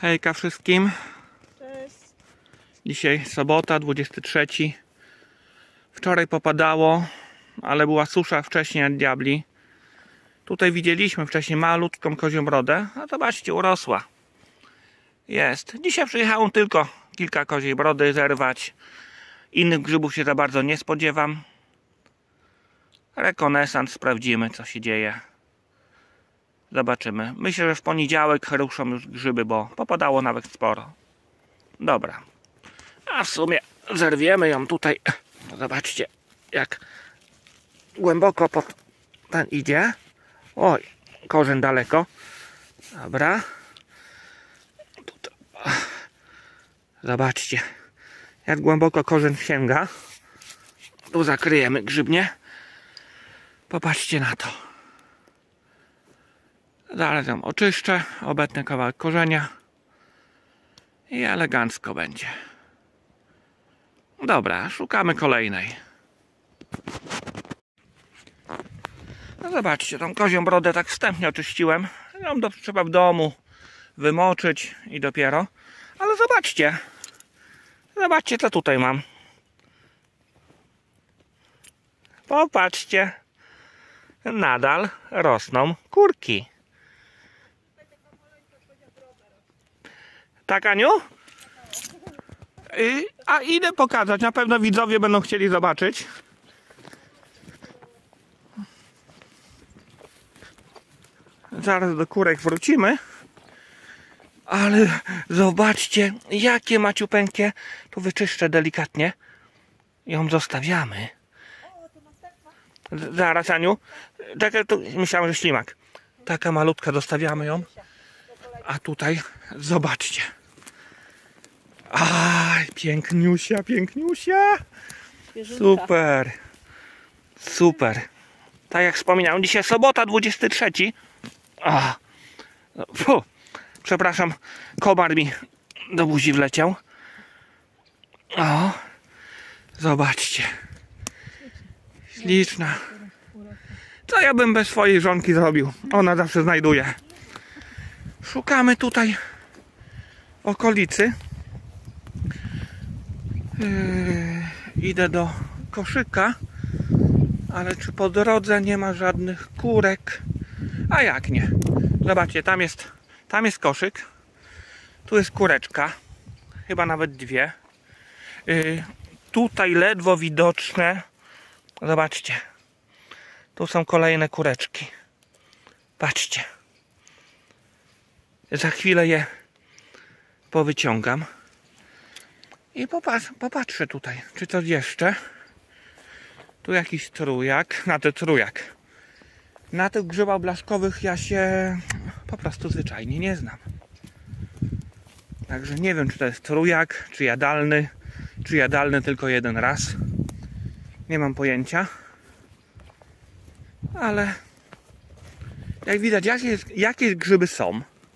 Hejka wszystkim. Cześć. Dzisiaj sobota, 23. Wczoraj popadało, ale była susza wcześniej jak diabli. Tutaj widzieliśmy wcześniej malutką kozią brodę, a zobaczcie, urosła. Jest. Dzisiaj przyjechałem tylko kilka koziej brody zerwać. Innych grzybów się za bardzo nie spodziewam. Rekonesans, sprawdzimy co się dzieje. Zobaczymy. Myślę, że w poniedziałek ruszą już grzyby, bo popadało nawet sporo. Dobra. A w sumie zerwiemy ją tutaj. Zobaczcie, jak głęboko pod ten idzie. Oj, korzeń daleko. Dobra. Tutaj. Zobaczcie, jak głęboko korzeń sięga. Tu zakryjemy grzybnie. Popatrzcie na to. Zaraz ją oczyszczę, obetnę kawałek korzenia i elegancko będzie. Dobra, szukamy kolejnej. No zobaczcie, tą kozią brodę tak wstępnie oczyściłem. Ją trzeba w domu wymoczyć i dopiero. Ale zobaczcie. Zobaczcie, co tutaj mam. Popatrzcie. Nadal rosną kurki. Tak, Aniu? A idę pokazać. Na pewno widzowie będą chcieli zobaczyć. Zaraz do kurek wrócimy. Ale zobaczcie, jakie maciupeńkie. Tu wyczyszczę delikatnie. Ją zostawiamy. Zaraz, Aniu. Czekaj, tu myślałem, że ślimak. Taka malutka, zostawiamy ją. A tutaj zobaczcie. Aj, piękniusia, piękniusia. Super. Super. Tak jak wspominałem, dzisiaj sobota, 23. Przepraszam, komar mi do buzi wleciał. O, zobaczcie. Śliczna. Co ja bym bez swojej żonki zrobił? Ona zawsze znajduje. Szukamy tutaj okolicy. Idę do koszyka, ale czy po drodze nie ma żadnych kurek? A jak nie? Zobaczcie, tam jest koszyk. Tu jest kureczka. Chyba nawet dwie. Tutaj ledwo widoczne. Zobaczcie. Tu są kolejne kureczki. Patrzcie. Za chwilę je powyciągam. I popatrzę tutaj, czy coś jeszcze. Tu jakiś trójak. Na tych grzybach blaszkowych ja się po prostu zwyczajnie nie znam. Także nie wiem, czy to jest trójak, czy jadalny tylko jeden raz. Nie mam pojęcia. Ale jak widać, jakie grzyby są.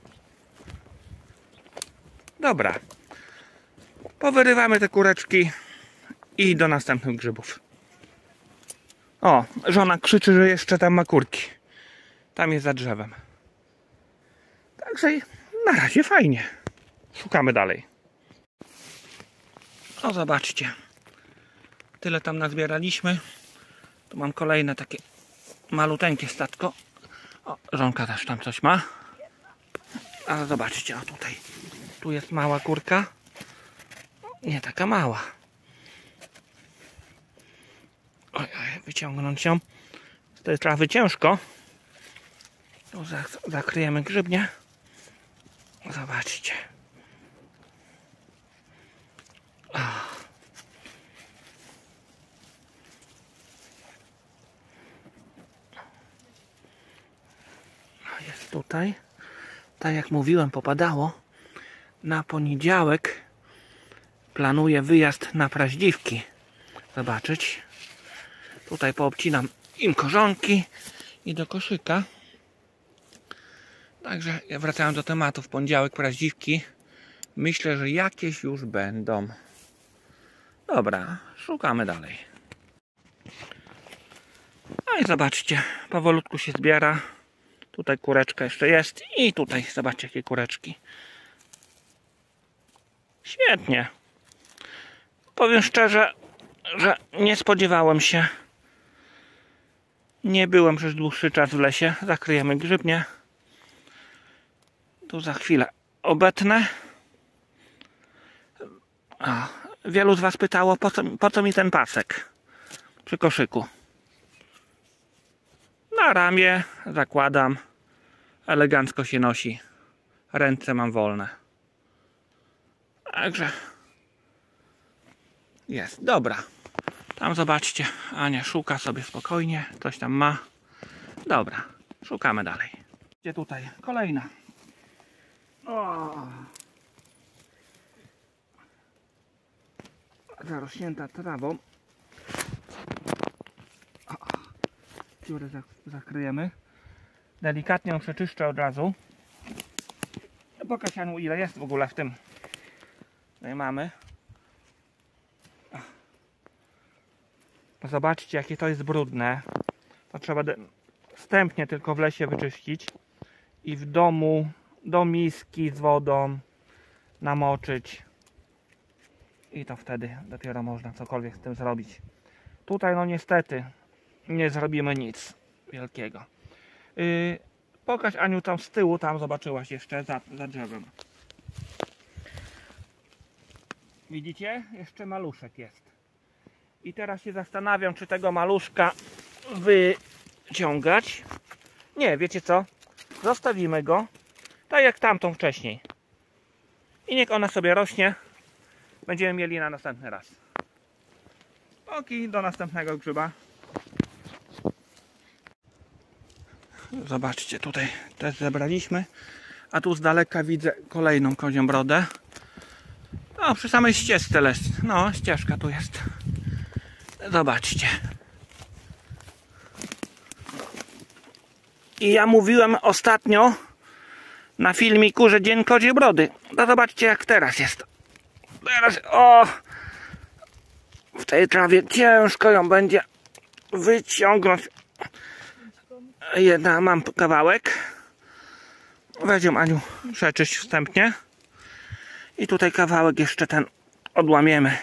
Dobra. Powyrywamy te kureczki i do następnych grzybów. O, żona krzyczy, że jeszcze tam ma kurki. Tam jest za drzewem. Także na razie fajnie. Szukamy dalej. O, zobaczcie. Tyle tam nazbieraliśmy. Tu mam kolejne takie maluteńkie statko. O, żonka też tam coś ma. A zobaczcie, o tutaj. Tu jest mała kurka. Nie taka mała. Oj, wyciągnąć ją. To jest trochę ciężko. Tu zakryjemy grzybnie. Zobaczcie. Jest tutaj. Tak jak mówiłem, popadało. Na poniedziałek planuję wyjazd na Praździwki. Zobaczyć. Tutaj poobcinam im korzonki i do koszyka. Także wracając do tematu, w poniedziałek Praździwki. Myślę, że jakieś już będą. Dobra, szukamy dalej. No i zobaczcie, powolutku się zbiera. Tutaj kureczka jeszcze jest i tutaj zobaczcie jakie kureczki. Świetnie. Powiem szczerze, że nie spodziewałem się. Nie byłem przez dłuższy czas w lesie. Zakryjemy grzybnię. Tu za chwilę obetnę. Wielu z Was pytało, po co mi ten pasek przy koszyku. Na ramię zakładam. Elegancko się nosi. Ręce mam wolne. Także jest. Dobra. Tam zobaczcie. Ania szuka sobie spokojnie. Coś tam ma. Dobra. Szukamy dalej. Gdzie tutaj? Kolejna. O! Zarośnięta trawą. Dziurę zakryjemy. Delikatnie ją przeczyszczę od razu. Pokaż, Aniu, ile jest w ogóle w tym. Tutaj mamy. Zobaczcie, jakie to jest brudne. To trzeba wstępnie tylko w lesie wyczyścić i w domu do miski z wodą namoczyć. I to wtedy dopiero można cokolwiek z tym zrobić. Tutaj no niestety nie zrobimy nic wielkiego. Pokaż, Aniu, tam z tyłu, tam zobaczyłaś jeszcze za drzewem. Widzicie? Jeszcze maluszek jest. I teraz się zastanawiam, czy tego maluszka wyciągać. Nie, wiecie co? Zostawimy go tak jak tamtą wcześniej. I niech ona sobie rośnie. Będziemy mieli na następny raz. Oki, do następnego grzyba. Zobaczcie, tutaj też zebraliśmy. A tu z daleka widzę kolejną kozią brodę. O, przy samej ścieżce leży. No, ścieżka tu jest. Zobaczcie. I ja mówiłem ostatnio na filmiku, że dzień koziej brody. No zobaczcie, jak teraz jest. Teraz, o! W tej trawie ciężko ją będzie wyciągnąć. Jedna mam kawałek. Weź ją, Aniu, przeczyść wstępnie. I tutaj kawałek jeszcze ten odłamiemy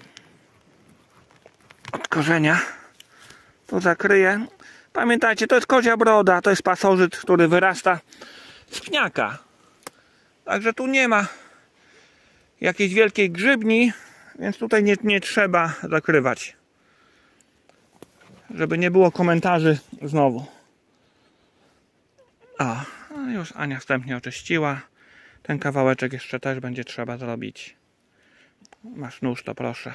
od korzenia. Tu zakryję. Pamiętajcie, to jest kozia broda, to jest pasożyt, który wyrasta z pniaka. Także tu nie ma jakiejś wielkiej grzybni, więc tutaj nie trzeba zakrywać. Żeby nie było komentarzy znowu. O, już Ania wstępnie oczyściła. Ten kawałeczek jeszcze też będzie trzeba zrobić. Masz nóż, to proszę.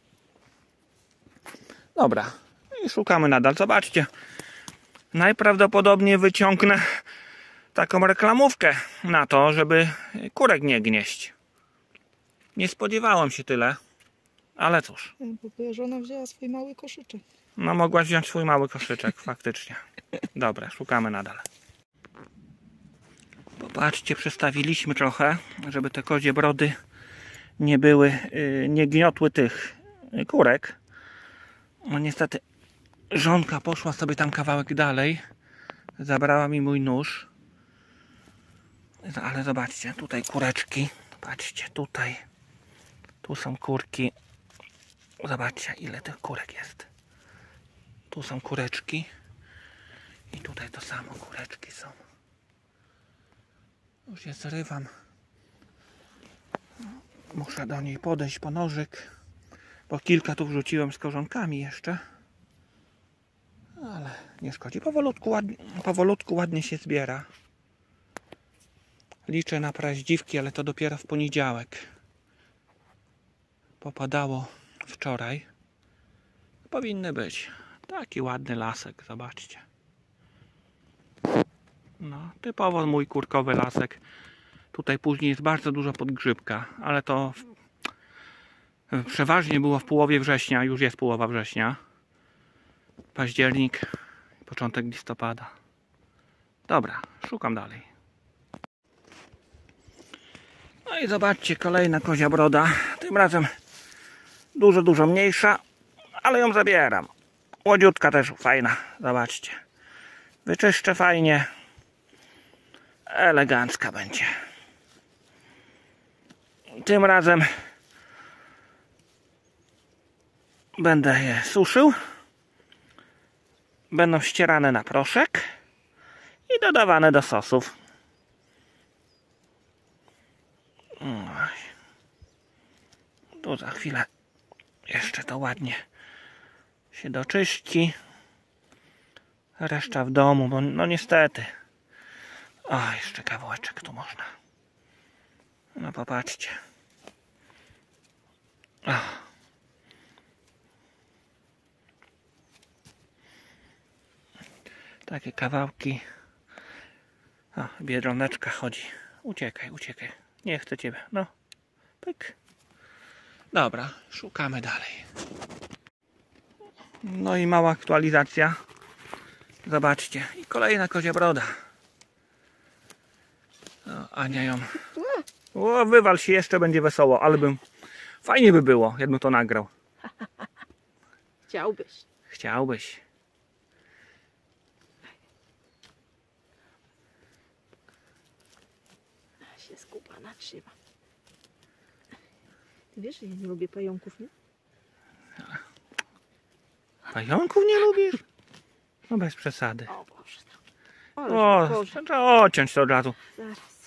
Dobra. I szukamy nadal. Zobaczcie. Najprawdopodobniej wyciągnę taką reklamówkę na to, żeby kurek nie gnieść. Nie spodziewałem się tyle. Ale cóż. Bo żona wzięła swój mały koszyczek. No, mogłaś wziąć swój mały koszyczek, faktycznie. Dobra, szukamy nadal. Popatrzcie, przestawiliśmy trochę, żeby te kozie brody nie były, nie gniotły tych kurek. No niestety żonka poszła sobie tam kawałek dalej. Zabrała mi mój nóż. Ale zobaczcie, tutaj kureczki. Patrzcie, tutaj. Tu są kurki. Zobaczcie, ile tych kurek jest. Tu są kureczki. I tutaj to samo kureczki są. Już je zrywam. Muszę do niej podejść po nożyk. Bo kilka tu wrzuciłem z korzonkami jeszcze. Ale nie szkodzi. Powolutku ładnie się zbiera. Liczę na praździwki, ale to dopiero w poniedziałek. Popadało wczoraj. Powinny być. Taki ładny lasek, zobaczcie. No, typowo mój kurkowy lasek. Tutaj później jest bardzo dużo podgrzybka, ale to przeważnie było w połowie września. Już jest połowa września. Październik, początek listopada. Dobra, szukam dalej. No i zobaczcie, kolejna kozia broda. Tym razem dużo mniejsza, ale ją zabieram. Młodziutka też fajna, zobaczcie. Wyczyszczę fajnie. Elegancka będzie. Tym razem będę je suszył. Będą ścierane na proszek i dodawane do sosów. Tu za chwilę jeszcze to ładnie się doczyści. Reszta w domu, bo no niestety. O, jeszcze kawałeczek tu można. No popatrzcie. O. Takie kawałki. O, biedroneczka chodzi. Uciekaj, uciekaj. Nie chcę ciebie. No. Pyk. Dobra, szukamy dalej. No i mała aktualizacja. Zobaczcie. I kolejna kozia broda. No, Ania ją... O, wywal się, jeszcze będzie wesoło, ale bym... Fajnie by było, jakbym to nagrał. Chciałbyś. Chciałbyś. Się skupana trzyma. Ty wiesz, że ja nie lubię pająków, nie? Pająków nie lubisz? No bez przesady. O Boże. O, trzeba odciąć to od razu. Zaraz.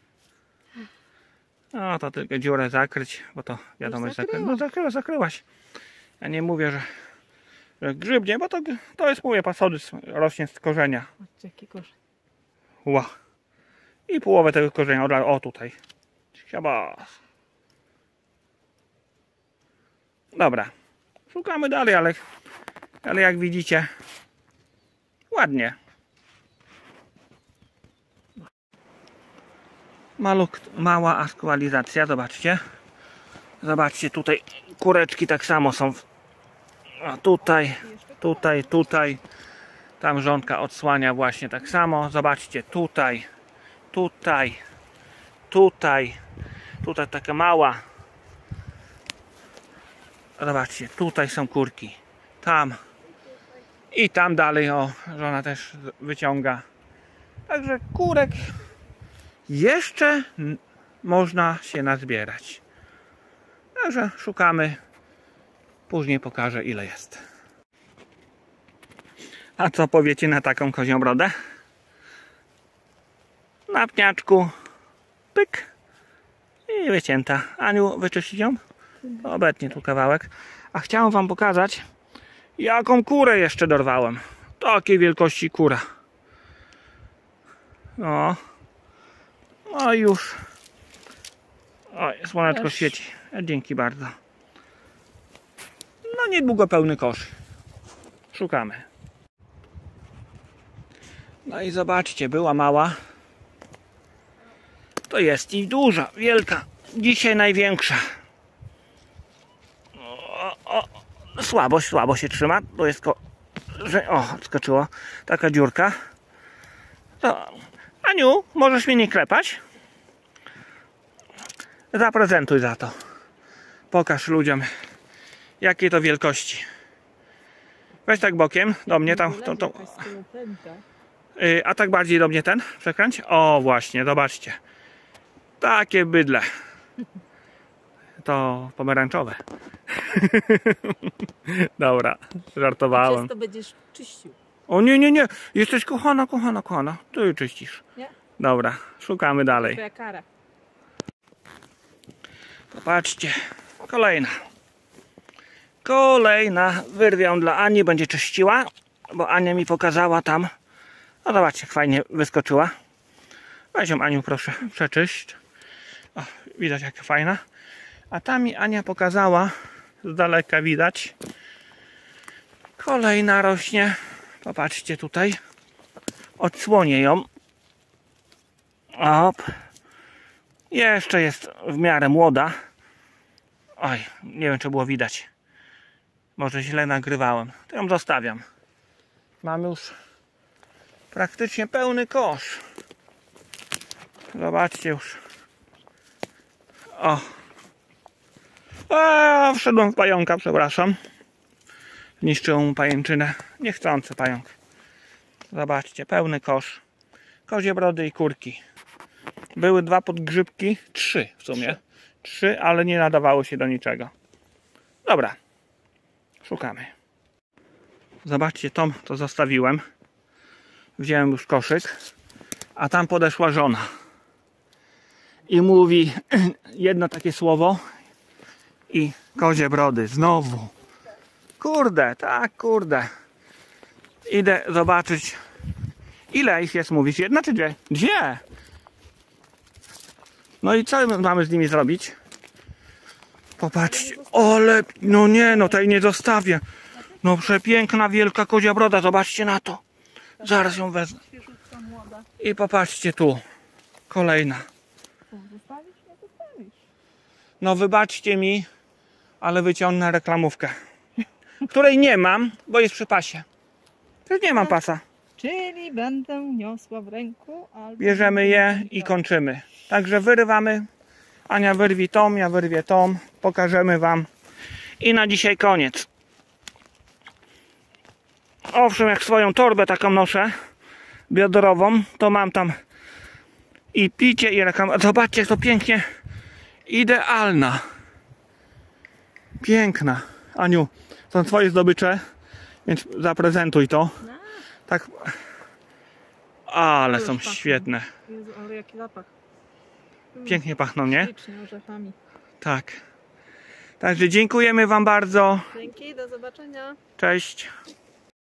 No to tylko dziurę zakryć, bo to wiadomo, że zakryłam. zakryłaś. Ja nie mówię, że grzybnie, bo to jest, mówię, pasodys, rośnie z korzenia. Patrzcie, jaki korzeń. Ła. I połowę tego korzenia od razu, o tutaj. Siabas. Dobra. Szukamy dalej, ale jak widzicie, ładnie. Mała aktualizacja, zobaczcie. Zobaczcie, tutaj kureczki tak samo są. A tutaj, tutaj, tutaj. Tam żonka odsłania właśnie tak samo. Zobaczcie, tutaj, tutaj, tutaj. Tutaj taka mała. Zobaczcie, tutaj są kurki. Tam. I tam dalej, o, żona też wyciąga. Także kurek jeszcze można się nazbierać. Także szukamy. Później pokażę, ile jest. A co powiecie na taką kozią brodę? Na pniaczku. Pyk. I wycięta. Aniu, wyczyścić ją? Obetnie tu kawałek. A chciałem wam pokazać, jaką kurę jeszcze dorwałem. Takiej wielkości kura. No. No już. Oj, słoneczko świeci. Dzięki bardzo. No niedługo pełny kosz. Szukamy. No i zobaczcie, była mała. To jest i duża, wielka. Dzisiaj największa. Słabo się trzyma. To jest skoczyło. Taka dziurka. To, Aniu, możesz mnie nie klepać? Zaprezentuj za to. Pokaż ludziom, jakie to wielkości. Weź tak bokiem do mnie tam. A tak bardziej do mnie ten przekręć. O właśnie, zobaczcie. Takie bydle. To pomarańczowe. Dobra, żartowałem. To będziesz czyścił. O nie. Jesteś kochana. Ty czyścisz. Nie? Dobra, szukamy dalej. Twoja kara. Popatrzcie. Kolejna. Wyrwię dla Ani, będzie czyściła. Bo Ania mi pokazała tam. No zobaczcie, jak fajnie wyskoczyła. Weź ją, Aniu, proszę, przeczyść. O, widać, jaka fajna. A tam mi Ania pokazała, z daleka widać. Kolejna rośnie. Popatrzcie tutaj. Odsłonię ją. Op. Jeszcze jest w miarę młoda. Oj, nie wiem, czy było widać. Może źle nagrywałem. To ją zostawiam. Mam już praktycznie pełny kosz. Zobaczcie już. O. Wszedłem w pająka, przepraszam. Niszczyłem mu pajęczynę. Niechcący pająk. Zobaczcie, pełny kosz. Kozie brody i kurki. Były 2 podgrzybki, 3 w sumie. 3, ale nie nadawało się do niczego. Dobra, szukamy. Zobaczcie, Tom, to zostawiłem. Wziąłem już koszyk, a tam podeszła żona. I mówi jedno takie słowo i kozie brody, znowu. Kurde, tak, kurde. Idę zobaczyć, ile ich jest, mówisz, jedna czy dwie? Dwie! No i co my mamy z nimi zrobić? Popatrzcie, ale, no nie, no tej nie zostawię. No przepiękna, wielka kozia broda, zobaczcie na to. Zaraz ją wezmę. Świeżutka, młoda. I popatrzcie tu, kolejna. Zostawić? Nie zostawisz. No wybaczcie mi, ale wyciągnę reklamówkę, której nie mam, bo jest przy pasie. Też nie mam pasa. Czyli będę niosła w ręku albo... Bierzemy je i kończymy. Także wyrywamy. Ania wyrwi Tom, ja wyrwię Tom. Pokażemy wam. I na dzisiaj koniec. Owszem, jak swoją torbę taką noszę, biodrową, to mam tam i picie, i reklam. Zobaczcie, jak to pięknie. Idealna. Piękna. Aniu, są twoje zdobycze, więc zaprezentuj to. Tak. Ale Już są pachną. świetne. Jezu, ale jaki zapach. Pięknie pachną, nie? Ślicznie, orzechami. Tak. Także dziękujemy wam bardzo. Dzięki, do zobaczenia. Cześć.